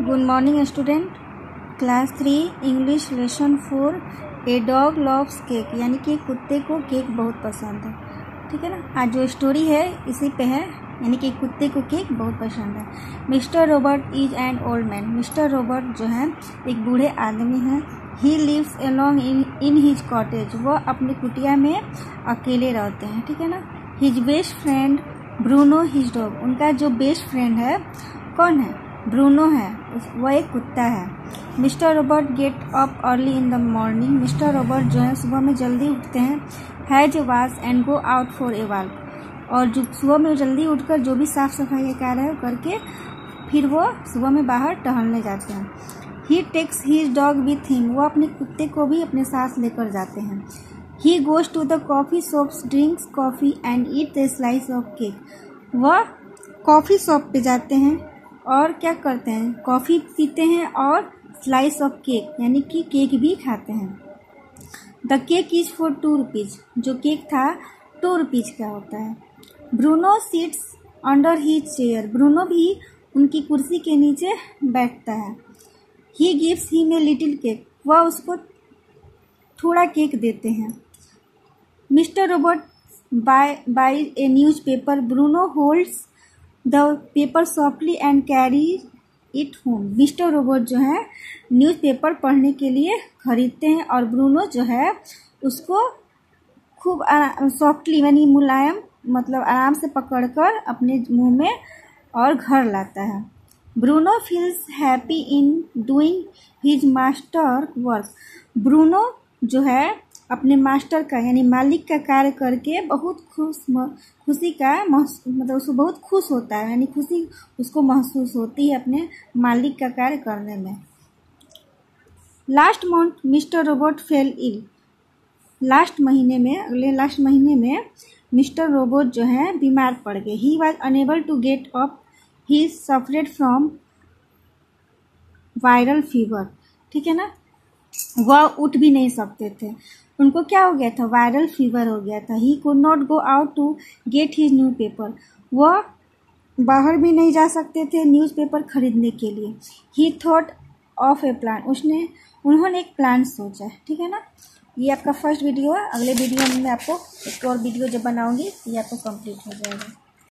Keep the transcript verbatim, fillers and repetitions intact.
Good morning student. Class three English lesson four. A dog loves cake, यानी कि कुत्ते को केक बहुत पसंद है। ठीक है ना। आज जो स्टोरी है इसी पे है, यानी कि कुत्ते को केक बहुत पसंद है। Mister Robert is an old man. Mister Robert जो है एक बूढ़े आदमी हैं। He lives along in in his cottage. वह अपनी कुटिया में अकेले रहते हैं। ठीक है ना। His best friend Bruno his dog. उनका जो बेस्ट फ्रेंड है कौन है? ब्रूनो है, वह एक कुत्ता है। Mister Robert get up early in the morning. Mister Robert जो है सुबह में जल्दी उठते हैं। Has a wash and go out for a walk. और जो सुबह में जल्दी उठकर जो भी साफ सफाई का कार्य है करके फिर वो सुबह में बाहर टहलने जाते हैं। He takes his dog with him. वो अपने कुत्ते को भी अपने साथ लेकर जाते हैं। He goes to the coffee shops, drinks coffee and eat a slice of cake. वह कॉफ़ी शॉप पे जाते हैं और क्या करते हैं? कॉफ़ी पीते हैं और स्लाइस ऑफ केक यानी कि केक भी खाते हैं। The cake is for two rupees. जो केक था टू रुपीज़ का होता है। Bruno sits under he chair. Bruno भी उनकी कुर्सी के नीचे बैठता है। He gives him a little cake. वह उसको थोड़ा केक देते हैं। Mister Robert buy buy a news paper. Bruno holds the paper softly and carry it home. Mister Robert जो है न्यूज़पेपर पढ़ने के लिए खरीदते हैं और ब्रूनो जो है उसको खूब सॉफ्टली यानी मुलायम मतलब आराम से पकड़कर अपने मुंह में और घर लाता है। Bruno feels happy in doing his master work. Bruno जो है अपने मास्टर का यानी मालिक का कार्य करके बहुत खुश खुशी का मतलब उसको बहुत खुश होता है, यानी खुशी उसको महसूस होती है अपने मालिक का कार्य करने में। Last month mister Robert fell ill. Last महीने में अगले लास्ट महीने में मिस्टर रॉबर्ट जो है बीमार पड़ गए। He was unable to get up. He suffered from viral fever. ठीक है ना। वह उठ भी नहीं सकते थे। उनको क्या हो गया था? वायरल फीवर हो गया था। He could not go out to get his new paper. वह बाहर भी नहीं जा सकते थे न्यूज़पेपर खरीदने के लिए। He thought of a plan. उसने उन्होंने एक प्लान सोचा। ठीक है ना। ये आपका फर्स्ट वीडियो है। अगले वीडियो में मैं आपको एक और वीडियो जब बनाऊंगी ये आपको कंप्लीट हो जाएगा।